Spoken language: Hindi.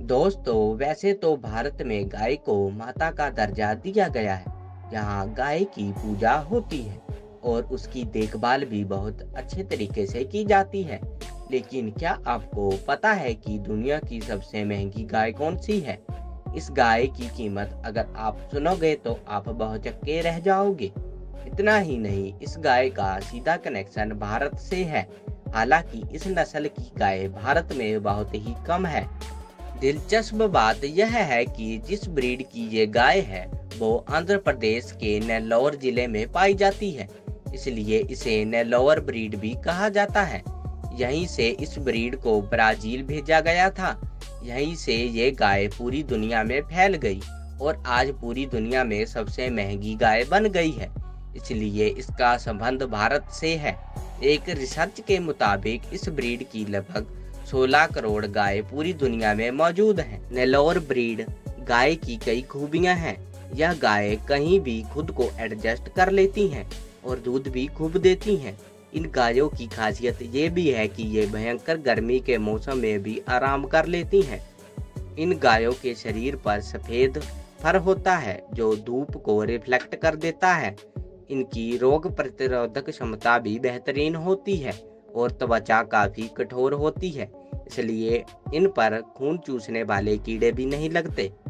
दोस्तों, वैसे तो भारत में गाय को माता का दर्जा दिया गया है, जहाँ गाय की पूजा होती है और उसकी देखभाल भी बहुत अच्छे तरीके से की जाती है। लेकिन क्या आपको पता है कि दुनिया की सबसे महंगी गाय कौन सी है? इस गाय की कीमत अगर आप सुनोगे तो आप बहुचक्के रह जाओगे। इतना ही नहीं, इस गाय का सीधा कनेक्शन भारत से है। हालांकि इस नस्ल की गाय भारत में बहुत ही कम है। दिलचस्प बात यह है कि जिस ब्रीड की ये गाय है, वो आंध्र प्रदेश के नेल्लौर जिले में पाई जाती है। इसलिए इसे नेल्लौर ब्रीड भी कहा जाता है। यहीं से इस ब्रीड को ब्राजील भेजा गया था। यहीं से ये गाय पूरी दुनिया में फैल गई और आज पूरी दुनिया में सबसे महंगी गाय बन गई है। इसलिए इसका संबंध भारत से है। एक रिसर्च के मुताबिक इस ब्रीड की लगभग 16 करोड़ गाय पूरी दुनिया में मौजूद हैं। नेलोर ब्रीड गाय की कई खूबियां हैं। यह गाय कहीं भी खुद को एडजस्ट कर लेती हैं और दूध भी खूब देती हैं। इन गायों की खासियत ये भी है कि ये भयंकर गर्मी के मौसम में भी आराम कर लेती हैं। इन गायों के शरीर पर सफेद फर होता है जो धूप को रिफ्लेक्ट कर देता है। इनकी रोग प्रतिरोधक क्षमता भी बेहतरीन होती है और त्वचा काफी कठोर होती है। इसलिए इन पर खून चूसने वाले कीड़े भी नहीं लगते।